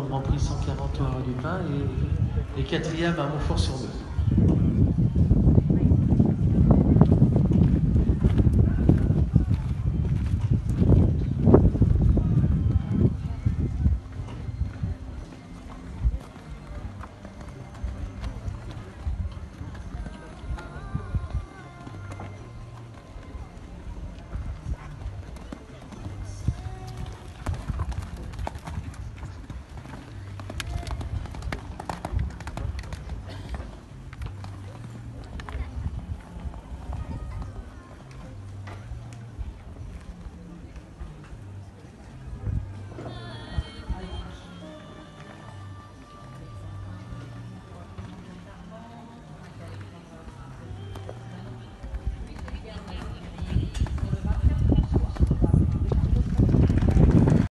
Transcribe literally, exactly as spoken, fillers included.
Grand Prix cent quarante Haras du Pin et, et quatrième à Montfort-sur-Meu.